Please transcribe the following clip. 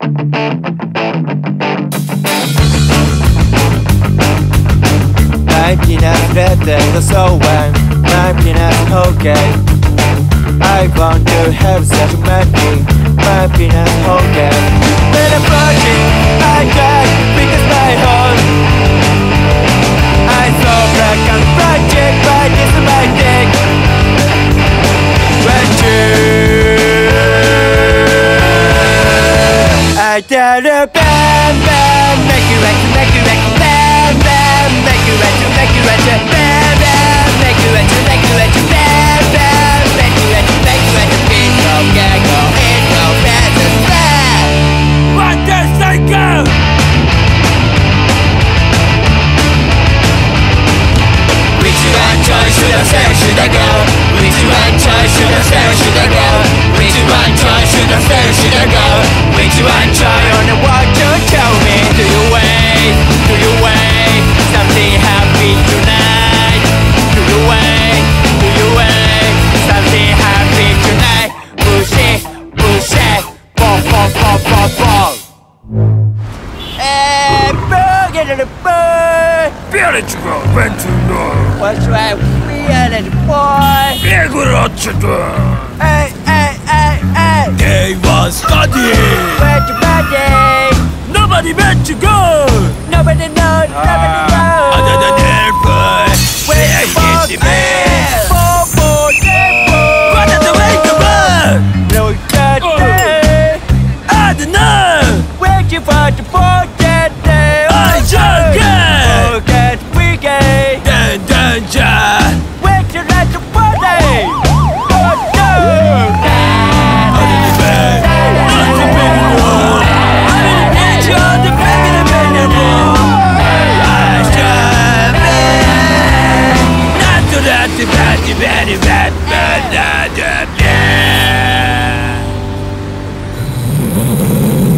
My penis red so when my penis okay. I want to have such a magic. My penis okay. When I'm watching, I die because my heart. I saw black and project, but this is my dick. When I tell the bam bam, make you wet, bam bam, make you wet, bam bam, make you wet, bam bam, make you wet, it's no gaggle, it's no fast and fast. What the cycle? Which one choice should I say, should I go? Which one choice should I say, should I go? Which one choice should I say, should I go? Which one choice on the what you tell me? Do you wait? Do you wait? Something happy tonight. Do you wait? Do you wait? Something happy tonight. Push it, ball, boogie to the bird. Feel it, you go, bend to know. What's right? We are the boy. Big Rochester. Hey. They was studying. Where's your body? Nobody meant to go. Nobody knows, nobody knows. Under the airport. Where's the ball? What is the way to burn? No, day. I don't know. Where'd you find the ball that day? I just get. Forget we gay. Danger. Where'd you like the body? Oh, no. Bad.